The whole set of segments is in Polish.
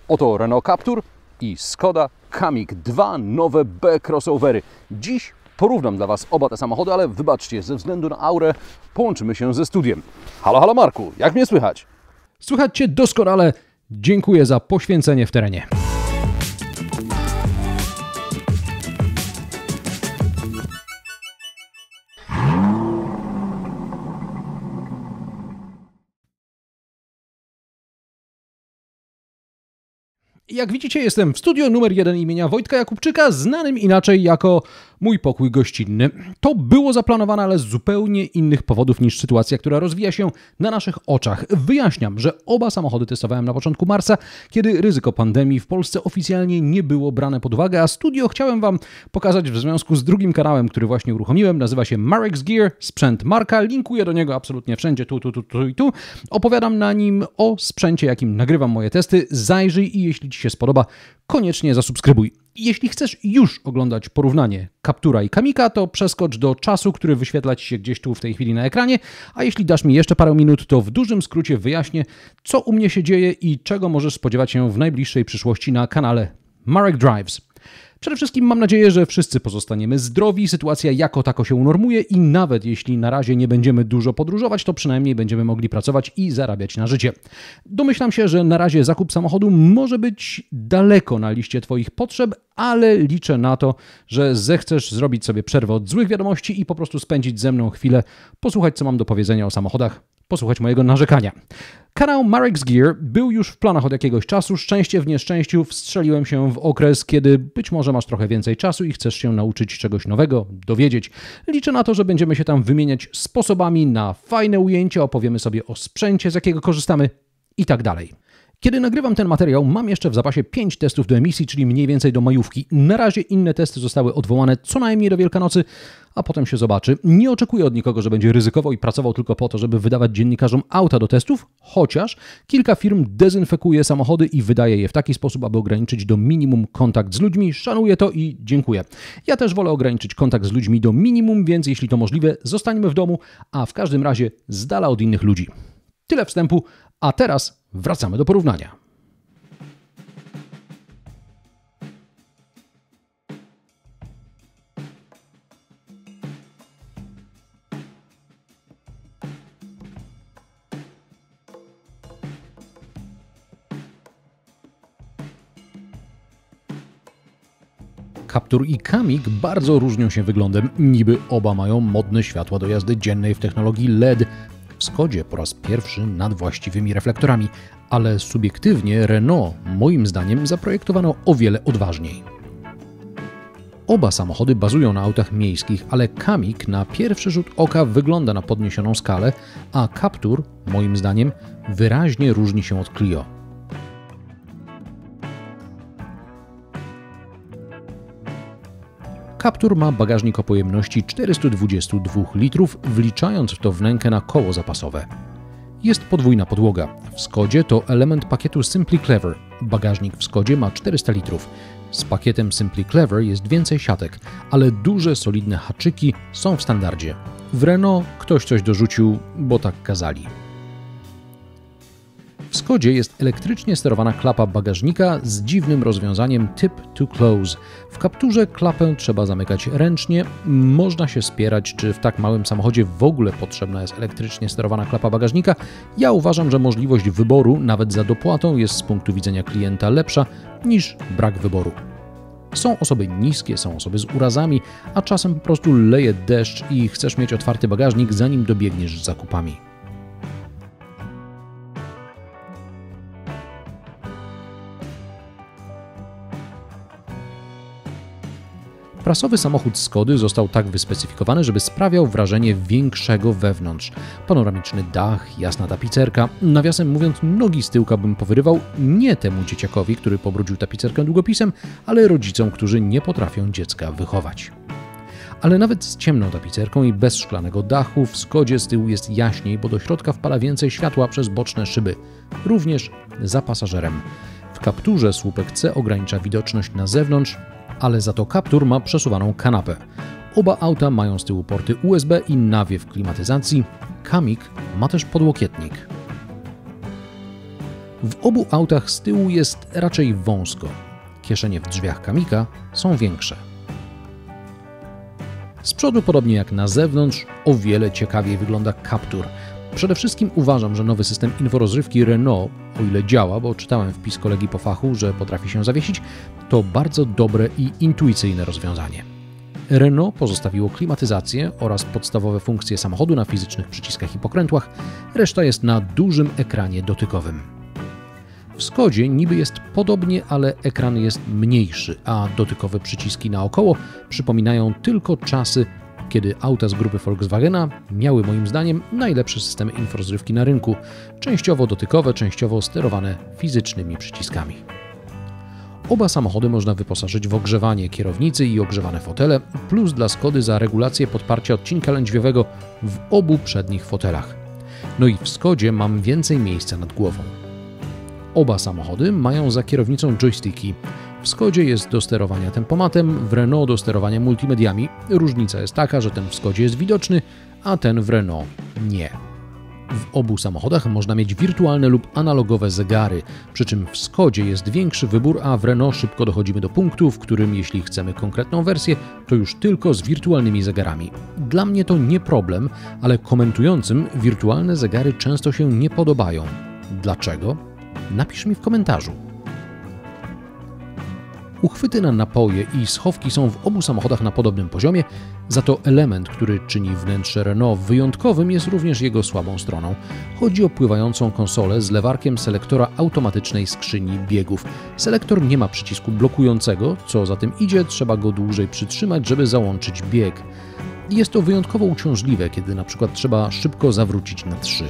Oto Renault Captur i Skoda Kamiq, dwa nowe B-crossovery. Dziś porównam dla Was oba te samochody, ale wybaczcie, ze względu na aurę połączymy się ze studiem. Halo, halo Marku, jak mnie słychać? Słychać Cię doskonale. Dziękuję za poświęcenie w terenie. Jak widzicie, jestem w studio numer 1 imienia Wojtka Jakubczyka, znanym inaczej jako mój pokój gościnny. To było zaplanowane, ale z zupełnie innych powodów niż sytuacja, która rozwija się na naszych oczach. Wyjaśniam, że oba samochody testowałem na początku marca, kiedy ryzyko pandemii w Polsce oficjalnie nie było brane pod uwagę, a studio chciałem Wam pokazać w związku z drugim kanałem, który właśnie uruchomiłem. Nazywa się Marex Gear, sprzęt Marka. Linkuję do niego absolutnie wszędzie, tu i tu. Opowiadam na nim o sprzęcie, jakim nagrywam moje testy. Zajrzyj i jeśli Ci się spodoba, koniecznie zasubskrybuj. Jeśli chcesz już oglądać porównanie Captura i Kamiqa, to przeskocz do czasu, który wyświetla Ci się gdzieś tu w tej chwili na ekranie, a jeśli dasz mi jeszcze parę minut, to w dużym skrócie wyjaśnię, co u mnie się dzieje i czego możesz spodziewać się w najbliższej przyszłości na kanale Marek Drives. Przede wszystkim mam nadzieję, że wszyscy pozostaniemy zdrowi, sytuacja jako tako się unormuje i nawet jeśli na razie nie będziemy dużo podróżować, to przynajmniej będziemy mogli pracować i zarabiać na życie. Domyślam się, że na razie zakup samochodu może być daleko na liście Twoich potrzeb, ale liczę na to, że zechcesz zrobić sobie przerwę od złych wiadomości i po prostu spędzić ze mną chwilę, posłuchać co mam do powiedzenia o samochodach, posłuchać mojego narzekania. Kanał Marex Gear był już w planach od jakiegoś czasu. Szczęście w nieszczęściu wstrzeliłem się w okres, kiedy być może masz trochę więcej czasu i chcesz się nauczyć czegoś nowego, dowiedzieć. Liczę na to, że będziemy się tam wymieniać sposobami na fajne ujęcia, opowiemy sobie o sprzęcie, z jakiego korzystamy i tak dalej. Kiedy nagrywam ten materiał, mam jeszcze w zapasie 5 testów do emisji, czyli mniej więcej do majówki. Na razie inne testy zostały odwołane co najmniej do Wielkanocy, a potem się zobaczy. Nie oczekuję od nikogo, że będzie ryzykował i pracował tylko po to, żeby wydawać dziennikarzom auta do testów, chociaż kilka firm dezynfekuje samochody i wydaje je w taki sposób, aby ograniczyć do minimum kontakt z ludźmi. Szanuję to i dziękuję. Ja też wolę ograniczyć kontakt z ludźmi do minimum, więc jeśli to możliwe, zostańmy w domu, a w każdym razie z dala od innych ludzi. Tyle wstępu, a teraz wracamy do porównania. Captur i Kamiq bardzo różnią się wyglądem. Niby oba mają modne światła do jazdy dziennej w technologii LED. W Skodzie po raz pierwszy nad właściwymi reflektorami, ale subiektywnie Renault moim zdaniem zaprojektowano o wiele odważniej. Oba samochody bazują na autach miejskich, ale Kamiq na pierwszy rzut oka wygląda na podniesioną skalę, a Captur moim zdaniem wyraźnie różni się od Clio. Captur ma bagażnik o pojemności 422 litrów, wliczając w to wnękę na koło zapasowe. Jest podwójna podłoga. W Skodzie to element pakietu Simply Clever. Bagażnik w Skodzie ma 400 litrów. Z pakietem Simply Clever jest więcej siatek, ale duże, solidne haczyki są w standardzie. W Renault ktoś coś dorzucił, bo tak kazali. W Skodzie jest elektrycznie sterowana klapa bagażnika z dziwnym rozwiązaniem Tip to Close. W Capturze klapę trzeba zamykać ręcznie. Można się spierać, czy w tak małym samochodzie w ogóle potrzebna jest elektrycznie sterowana klapa bagażnika. Ja uważam, że możliwość wyboru, nawet za dopłatą, jest z punktu widzenia klienta lepsza niż brak wyboru. Są osoby niskie, są osoby z urazami, a czasem po prostu leje deszcz i chcesz mieć otwarty bagażnik, zanim dobiegniesz z zakupami. Prasowy samochód Skody został tak wyspecyfikowany, żeby sprawiał wrażenie większego wewnątrz. Panoramiczny dach, jasna tapicerka. Nawiasem mówiąc, nogi z tyłka bym powyrywał nie temu dzieciakowi, który pobrudził tapicerkę długopisem, ale rodzicom, którzy nie potrafią dziecka wychować. Ale nawet z ciemną tapicerką i bez szklanego dachu w Skodzie z tyłu jest jaśniej, bo do środka wpala więcej światła przez boczne szyby, również za pasażerem. W Capturze słupek C ogranicza widoczność na zewnątrz, ale za to Captur ma przesuwaną kanapę. Oba auta mają z tyłu porty USB i nawiew klimatyzacji. Kamiq ma też podłokietnik. W obu autach z tyłu jest raczej wąsko. Kieszenie w drzwiach Kamika są większe. Z przodu, podobnie jak na zewnątrz, o wiele ciekawiej wygląda Captur. Przede wszystkim uważam, że nowy system inforozrywki Renault, o ile działa, bo czytałem wpis kolegi po fachu, że potrafi się zawiesić, to bardzo dobre i intuicyjne rozwiązanie. Renault pozostawiło klimatyzację oraz podstawowe funkcje samochodu na fizycznych przyciskach i pokrętłach, reszta jest na dużym ekranie dotykowym. W Skodzie niby jest podobnie, ale ekran jest mniejszy, a dotykowe przyciski naokoło przypominają tylko czasy, kiedy auta z grupy Volkswagena miały moim zdaniem najlepsze systemy inforozrywki na rynku, częściowo dotykowe, częściowo sterowane fizycznymi przyciskami. Oba samochody można wyposażyć w ogrzewanie kierownicy i ogrzewane fotele, plus dla Skody za regulację podparcia odcinka lędźwiowego w obu przednich fotelach. No i w Skodzie mam więcej miejsca nad głową. Oba samochody mają za kierownicą joysticki. W Skodzie jest do sterowania tempomatem, w Renault do sterowania multimediami. Różnica jest taka, że ten w Skodzie jest widoczny, a ten w Renault nie. W obu samochodach można mieć wirtualne lub analogowe zegary, przy czym w Skodzie jest większy wybór, a w Renault szybko dochodzimy do punktu, w którym jeśli chcemy konkretną wersję, to już tylko z wirtualnymi zegarami. Dla mnie to nie problem, ale komentującym wirtualne zegary często się nie podobają. Dlaczego? Napisz mi w komentarzu. Uchwyty na napoje i schowki są w obu samochodach na podobnym poziomie, za to element, który czyni wnętrze Renault wyjątkowym, jest również jego słabą stroną. Chodzi o pływającą konsolę z lewarkiem selektora automatycznej skrzyni biegów. Selektor nie ma przycisku blokującego, co za tym idzie, trzeba go dłużej przytrzymać, żeby załączyć bieg. Jest to wyjątkowo uciążliwe, kiedy na przykład trzeba szybko zawrócić na 3.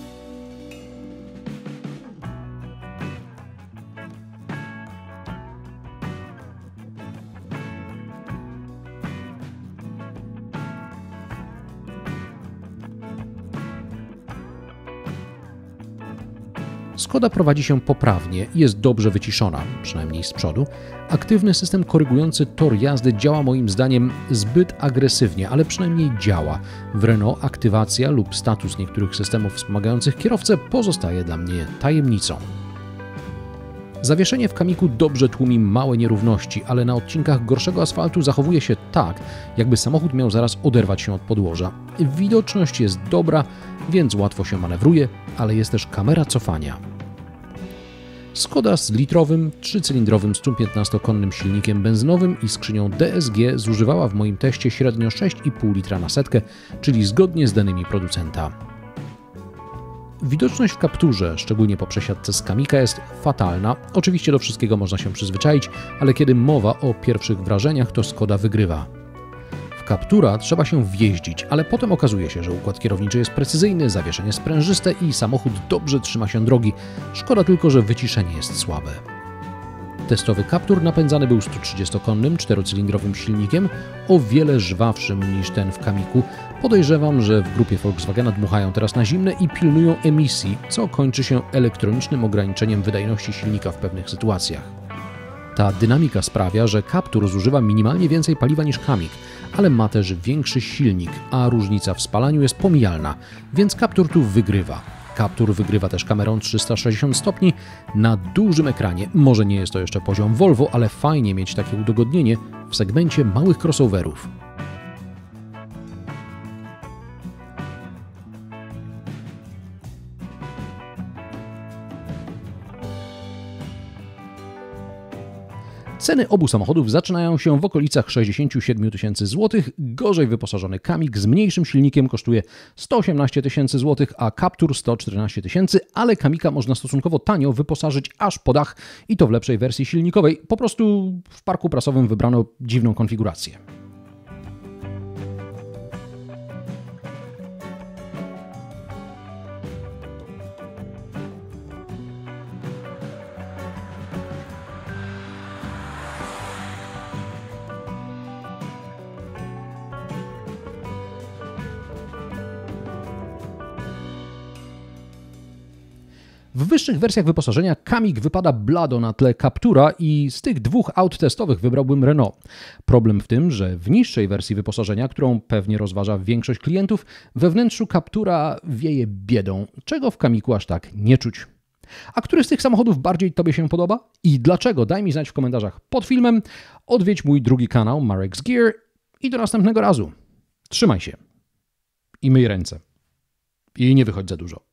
Skoda prowadzi się poprawnie i jest dobrze wyciszona, przynajmniej z przodu. Aktywny system korygujący tor jazdy działa moim zdaniem zbyt agresywnie, ale przynajmniej działa. W Renault aktywacja lub status niektórych systemów wspomagających kierowcę pozostaje dla mnie tajemnicą. Zawieszenie w Kamiku dobrze tłumi małe nierówności, ale na odcinkach gorszego asfaltu zachowuje się tak, jakby samochód miał zaraz oderwać się od podłoża. Widoczność jest dobra, więc łatwo się manewruje, ale jest też kamera cofania. Skoda z litrowym, 3-cylindrowym 115-konnym silnikiem benzynowym i skrzynią DSG zużywała w moim teście średnio 6,5 litra na setkę, czyli zgodnie z danymi producenta. Widoczność w Capturze, szczególnie po przesiadce z Kamika, jest fatalna. Oczywiście do wszystkiego można się przyzwyczaić, ale kiedy mowa o pierwszych wrażeniach, to Skoda wygrywa. W Captura trzeba się wjeździć, ale potem okazuje się, że układ kierowniczy jest precyzyjny, zawieszenie sprężyste i samochód dobrze trzyma się drogi. Szkoda tylko, że wyciszenie jest słabe. Testowy Captur napędzany był 130-konnym, 4-cylindrowym silnikiem, o wiele żwawszym niż ten w Kamiku. Podejrzewam, że w grupie Volkswagena dmuchają teraz na zimne i pilnują emisji, co kończy się elektronicznym ograniczeniem wydajności silnika w pewnych sytuacjach. Ta dynamika sprawia, że Captur zużywa minimalnie więcej paliwa niż Kamik, ale ma też większy silnik, a różnica w spalaniu jest pomijalna, więc Captur tu wygrywa. Captur wygrywa też kamerą 360 stopni na dużym ekranie. Może nie jest to jeszcze poziom Volvo, ale fajnie mieć takie udogodnienie w segmencie małych crossoverów. Ceny obu samochodów zaczynają się w okolicach 67 tysięcy złotych. Gorzej wyposażony Kamik z mniejszym silnikiem kosztuje 118 tysięcy złotych, a Captur 114 tysięcy, ale Kamika można stosunkowo tanio wyposażyć aż po dach i to w lepszej wersji silnikowej. Po prostu w parku prasowym wybrano dziwną konfigurację. W wyższych wersjach wyposażenia Kamik wypada blado na tle Captura i z tych dwóch aut testowych wybrałbym Renault. Problem w tym, że w niższej wersji wyposażenia, którą pewnie rozważa większość klientów, we wnętrzu Captura wieje biedą, czego w Kamiku aż tak nie czuć. A który z tych samochodów bardziej Tobie się podoba i dlaczego? Daj mi znać w komentarzach pod filmem. Odwiedź mój drugi kanał Marek's Gear i do następnego razu. Trzymaj się i myj ręce. I nie wychodź za dużo.